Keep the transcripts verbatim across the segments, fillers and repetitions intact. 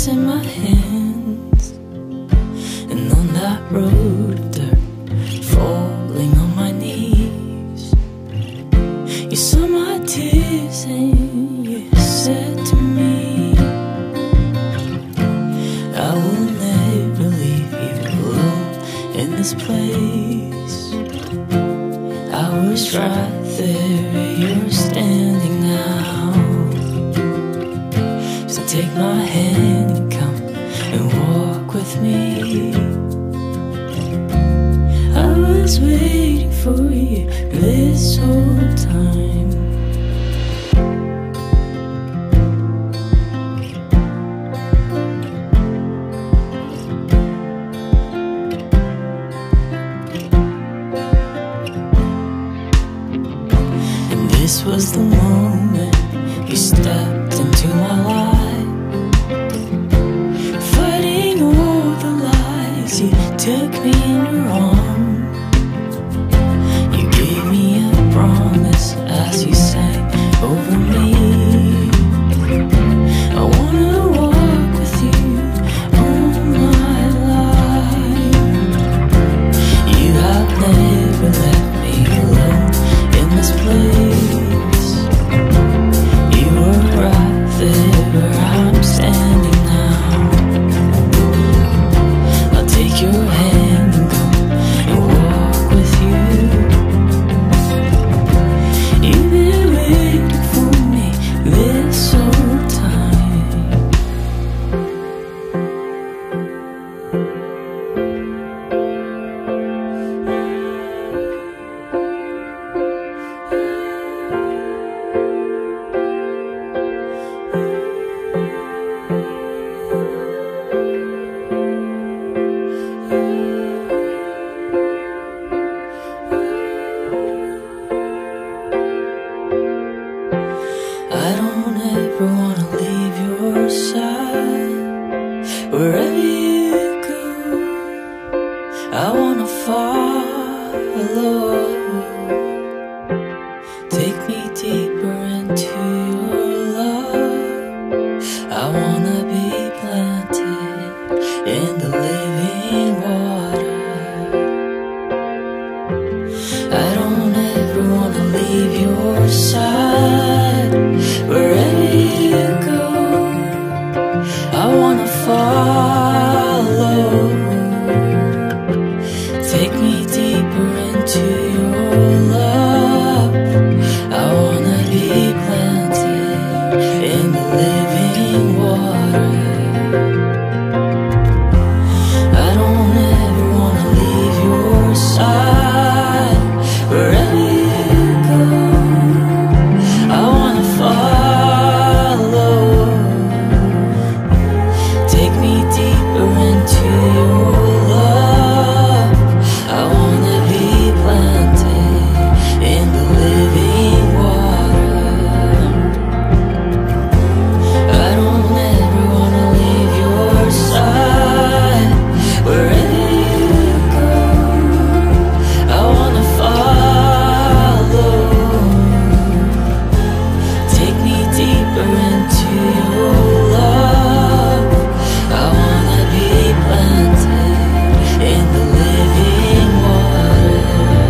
tears in my hands, and on that road of dirt, falling on my knees, you saw my tears and you said to me, I will never leave you alone in this place. I was right there, you're standing now. So take my hand and come and walk with me. I was waiting for you this whole time. And this was the moment you stepped into my life, fighting all the lies. You took me in your arms, you gave me a promise as you sang over me. I wanna walk with you all my life. You have never left me alone in this place. You were right there where I'm standing now. I'll take your hand and go and walk with you. You've been waiting for me this whole time. I don't ever wanna leave your side. Wherever you go, I wanna follow. Take me deeper into your love. I wanna be planted in the living water. I don't ever wanna leave your side. Wherever you go, I wanna follow. Take me deeper into your love. I wanna be planted in the living water. I don't ever wanna leave your side. Wherever you go, I wanna follow. Take me deeper into your love. I wanna be planted in the living water. I don't ever wanna leave your side. Wherever you go, I wanna follow. Take me deeper into your love. I wanna be planted in the living water.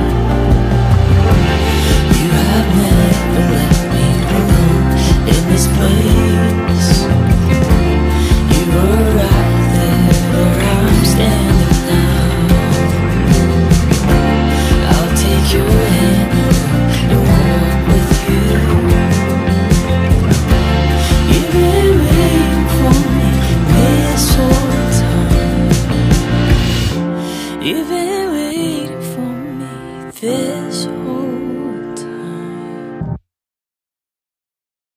You have never left me alone in this place. You were right there where I'm standing now. I'll take your hand and walk with you. You've been waiting for me this whole time. You've been waiting for me this